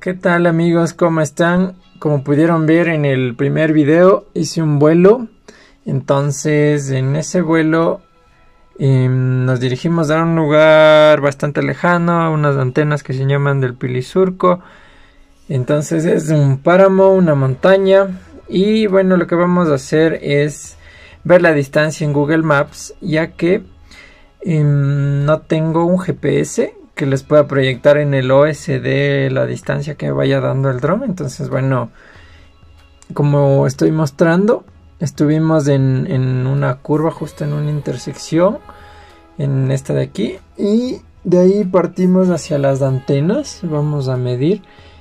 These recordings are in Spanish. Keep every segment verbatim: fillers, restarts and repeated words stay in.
¿Qué tal amigos? ¿Cómo están? Como pudieron ver en el primer video hice un vuelo. Entonces en ese vuelo eh, nos dirigimos a un lugar bastante lejano, a unas antenas que se llaman del Pilisurco. Entonces es un páramo, una montaña. Y bueno, lo que vamos a hacer es ver la distancia en Google Maps, ya que eh, no tengo un G P S que les pueda proyectar en el O S D la distancia que vaya dando el dron. Entonces bueno, como estoy mostrando, estuvimos en, en una curva justo en una intersección, en esta de aquí, y de ahí partimos hacia las antenas. Vamos a medir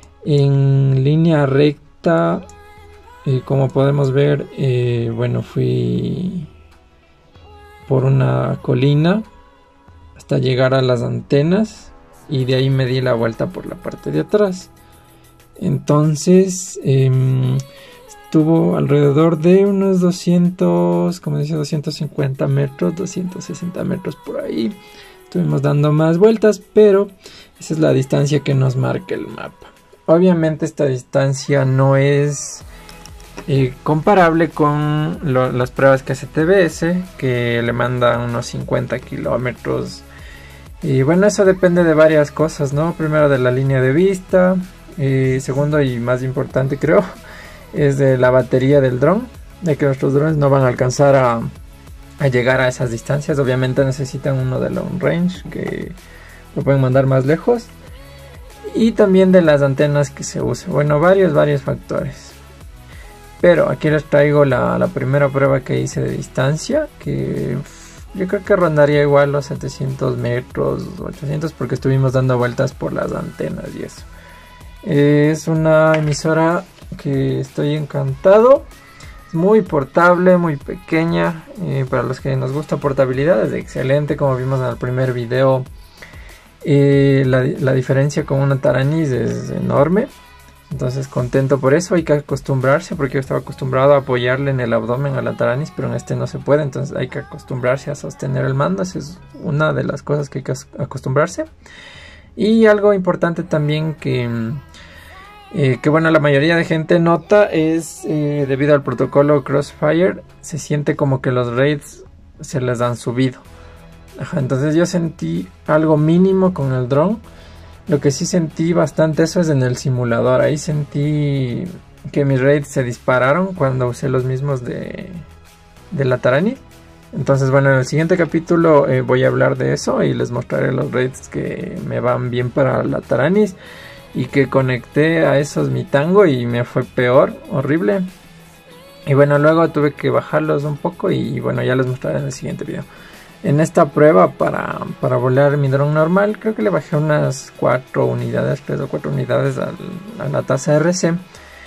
en línea recta. Y como podemos ver, eh, bueno, fui por una colina hasta llegar a las antenas y de ahí me di la vuelta por la parte de atrás. Entonces eh, estuvo alrededor de unos doscientos, como dice, doscientos cincuenta metros, doscientos sesenta metros por ahí. Estuvimos dando más vueltas, pero esa es la distancia que nos marca el mapa. Obviamente esta distancia no es Eh, comparable con lo, las pruebas que hace T B S, que le manda unos cincuenta kilómetros. Y bueno, eso depende de varias cosas, ¿no? Primero de la línea de vista, y segundo y más importante creo es de la batería del dron, de que nuestros drones no van a alcanzar a, a llegar a esas distancias. Obviamente necesitan uno de long range que lo pueden mandar más lejos, y también de las antenas que se use. Bueno, varios varios factores. Pero aquí les traigo la, la primera prueba que hice de distancia, que yo creo que rondaría igual los setecientos metros, ochocientos, porque estuvimos dando vueltas por las antenas y eso. Es una emisora que estoy encantado, es muy portable, muy pequeña, eh, para los que nos gusta portabilidad es excelente. Como vimos en el primer video, eh, la, la diferencia con una Taranis es enorme. Entonces contento por eso. Hay que acostumbrarse, porque yo estaba acostumbrado a apoyarle en el abdomen a la Taranis, pero en este no se puede. Entonces hay que acostumbrarse a sostener el mando. Esa es una de las cosas que hay que acostumbrarse. Y algo importante también que, eh, que bueno, la mayoría de gente nota es eh, debido al protocolo Crossfire, se siente como que los rates se les han subido. Ajá, entonces yo sentí algo mínimo con el dron. Lo que sí sentí bastante eso es en el simulador. Ahí sentí que mis rates se dispararon cuando usé los mismos de, de la Taranis. Entonces bueno, en el siguiente capítulo eh, voy a hablar de eso y les mostraré los rates que me van bien para la Taranis y que conecté a esos mi Tango y me fue peor, horrible. Y bueno, luego tuve que bajarlos un poco y bueno, ya les mostraré en el siguiente video. En esta prueba para, para volar mi dron normal, creo que le bajé unas cuatro unidades, tres o cuatro unidades al, a la tasa R C.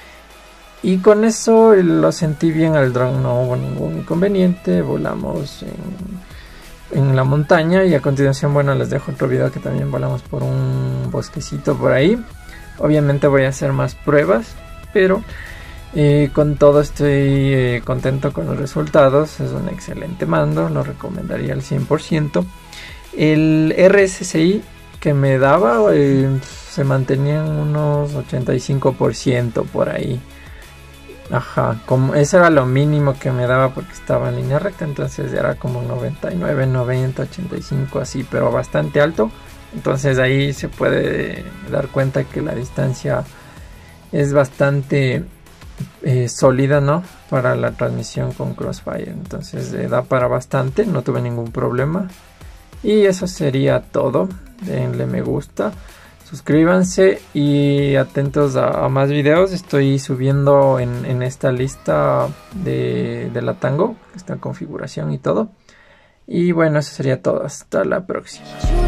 Y con eso lo sentí bien al dron, no hubo ningún inconveniente. Volamos en, en la montaña y a continuación, bueno, les dejo otro video que también volamos por un bosquecito por ahí. Obviamente voy a hacer más pruebas, pero Eh, con todo estoy eh, contento con los resultados. Es un excelente mando, lo recomendaría al cien por ciento. El R S S I que me daba eh, se mantenía en unos ochenta y cinco por ciento por ahí. Ajá, como eso era lo mínimo que me daba porque estaba en línea recta, entonces era como noventa y nueve, noventa, ochenta y cinco así, pero bastante alto. Entonces ahí se puede dar cuenta que la distancia es bastante Eh, sólida, ¿no? Para la transmisión con Crossfire. Entonces eh, da para bastante, no tuve ningún problema. Y eso sería todo. Denle me gusta, suscríbanse y atentos a, a más videos. Estoy subiendo en, en esta lista de, de la Tango, esta configuración y todo. Y bueno, eso sería todo. Hasta la próxima.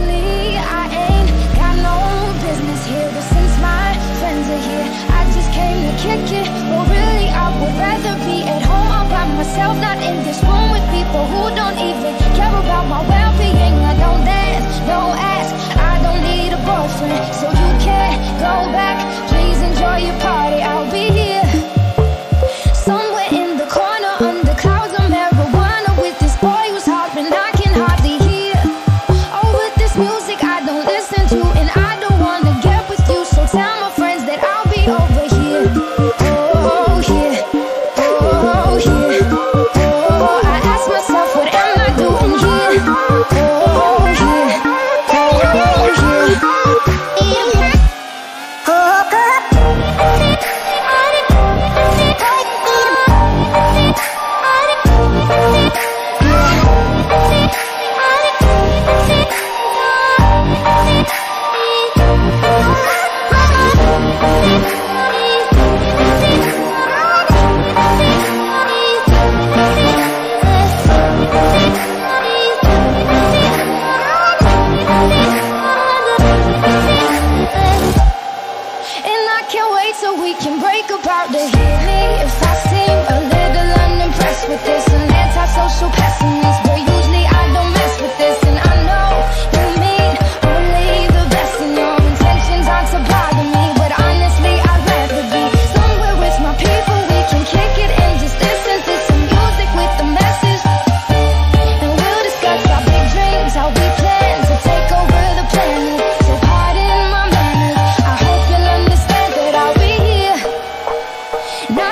Kick it, but really I would rather be at home all by myself, not in this room with people who don't even care about my well-being. I don't dance, don't ask, I don't need a boyfriend, so you can't go back. Please enjoy your party, I'll be here somewhere in the corner under clouds of marijuana with this boy who's hopping I can hardly hear. Oh, with this music I don't listen to, and I don't wanna get with you, so tell my friends that I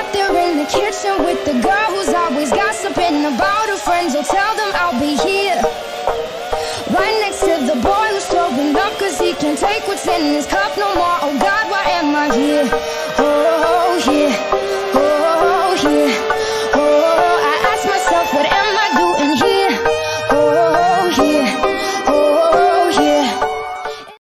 there in the kitchen with the girl who's always gossiping about her friends. I'll tell them I'll be here, right next to the boy who's throwing up, cause he can't take what's in his cup no more. Oh God, why am I